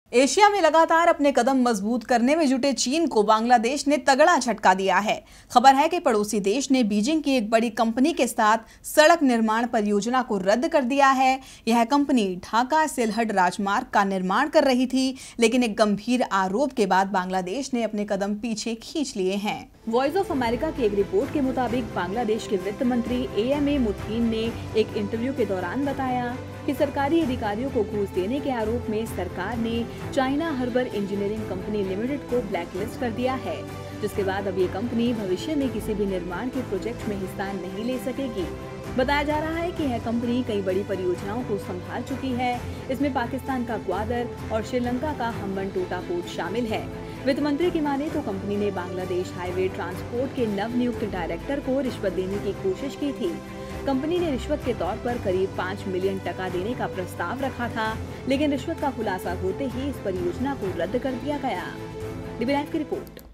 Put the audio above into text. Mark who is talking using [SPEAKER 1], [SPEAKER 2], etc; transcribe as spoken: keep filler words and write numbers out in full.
[SPEAKER 1] Asia में लगातार अपने कदम मजबूत करने में जुटे चीन को बांग्लादेश ने तगड़ा झटका दिया है। खबर है कि पड़ोसी देश ने बीजिंग की एक बड़ी कंपनी के साथ सड़क निर्माण परियोजना को रद्द कर दिया है। यह कंपनी ढाका सिलहट राजमार्ग का निर्माण कर रही थी, लेकिन एक गंभीर आरोप के बाद बांग्लादेश ने अपने कदम पीछे खींच लिए हैं। वॉइस ऑफ अमेरिका की एक रिपोर्ट के मुताबिक बांग्लादेश के वित्त मंत्री ए एम ए मुतीन ने एक इंटरव्यू के दौरान बताया कि सरकारी अधिकारियों को घूस देने के आरोप में सरकार ने China harbour engineering company limited को ब्लैकलिस्ट कर दिया है, जिसके बाद अब ये कंपनी भविष्य में किसी भी निर्माण के प्रोजेक्ट में हिस्सा नहीं ले सकेगी। बताया जा रहा है कि यह कंपनी कई बड़ी परियोजनाओं को संभाल चुकी है। इसमें पाकिस्तान का ग्वादर और श्रीलंका का हम्बनटोटा पोर्ट शामिल है। वित्त मंत्री की माने तो कंपनी ने बांग्लादेश हाईवे ट्रांसपोर्ट के नवनियुक्त डायरेक्टर को रिश्वत देने की कोशिश की थी। कंपनी ने रिश्वत के तौर पर करीब पाँच मिलियन टका देने का प्रस्ताव रखा था, लेकिन रिश्वत का खुलासा होते ही इस परियोजना को रद्द कर दिया गया। डी बी लाइव की रिपोर्ट।